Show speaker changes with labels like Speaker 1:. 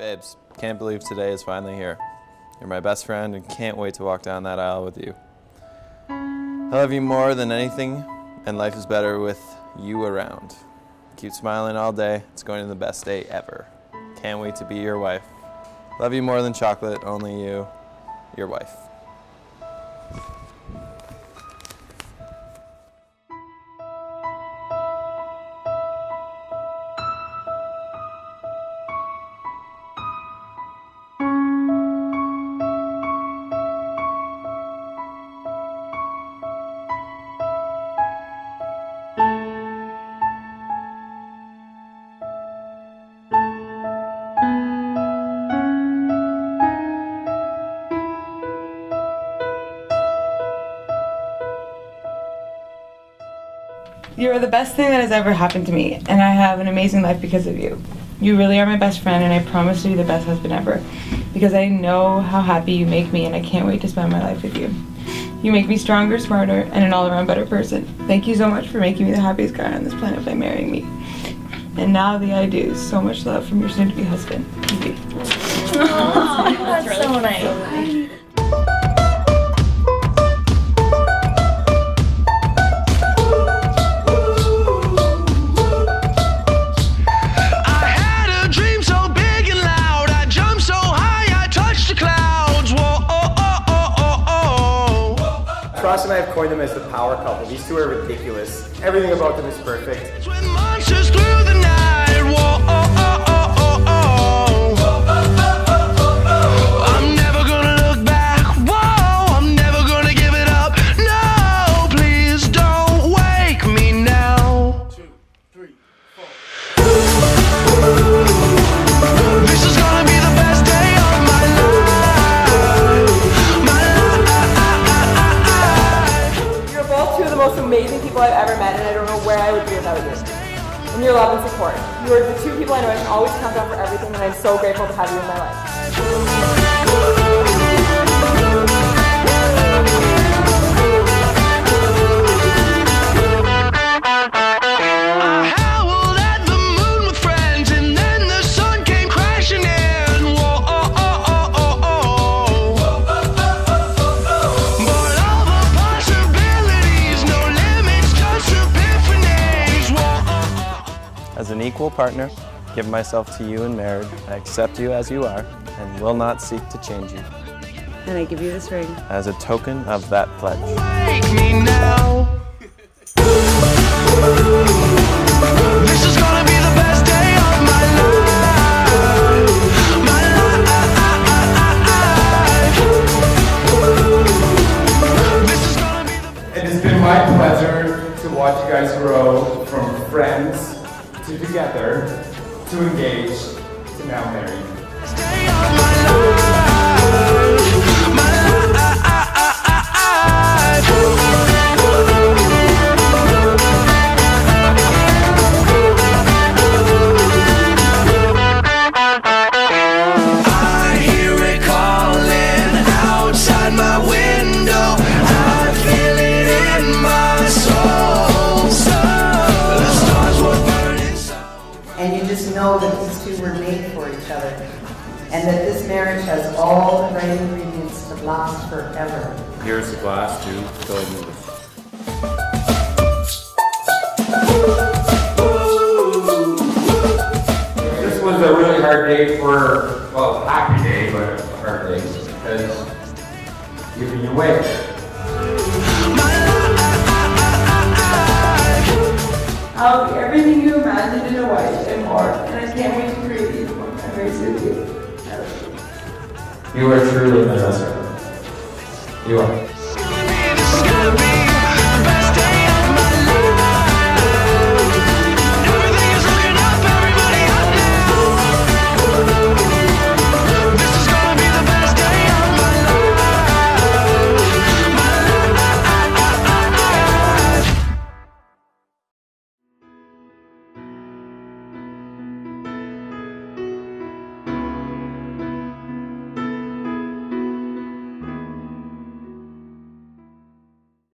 Speaker 1: Babes, can't believe today is finally here. You're my best friend and can't wait to walk down that aisle with you. I love you more than anything, and life is better with you around. Keep smiling all day. It's going to be the best day ever. Can't wait to be your wife. Love you more than chocolate, only you, your wife.
Speaker 2: You are the best thing that has ever happened to me, and I have an amazing life because of you. You really are my best friend, and I promise to be the best husband ever, because I know how happy you make me, and I can't wait to spend my life with you. You make me stronger, smarter, and an all-around better person. Thank you so much for making me the happiest guy on this planet by marrying me. And now the I do. So much love from your soon-to-be husband, Evie.
Speaker 3: That's really so nice.
Speaker 4: Frost and I have coined them as the power couple. These two are ridiculous. Everything about them is perfect.
Speaker 5: I'm never gonna look back. Whoa, I'm never gonna give it up. No, please don't wake me now. 2, 3, 4. This is gonna be the best day of my life.
Speaker 6: You're both two of the most amazing people I've ever met, and I don't know where I would be without you. And your love and support. You are the two people I know I can always count on for everything, and I'm so grateful to have you in my life.
Speaker 1: As an equal partner, give myself to you in marriage. I accept you as you are and will not seek to change you.
Speaker 3: And I give you this ring
Speaker 1: as a token of that pledge.
Speaker 5: Wake me now. This is gonna be the best day of my life. My life. This is gonna be the
Speaker 4: It has been my pleasure to watch you guys grow from friends to together, to engaged, to now married.
Speaker 5: day of my life. My I hear it calling outside my window. I feel it in my soul. The stars were burning so.
Speaker 7: And you just know that these two were made for each other, and that this marriage has all the right ingredients to last forever.
Speaker 1: Here's the glass to fill in with.
Speaker 4: This was a really hard day for, well, a happy day, but a hard day because giving you away.
Speaker 2: I'll be everything you imagined in a wife and more, and I can't wait to create these more memories with you. I love you.
Speaker 4: You are truly my best friend. You are.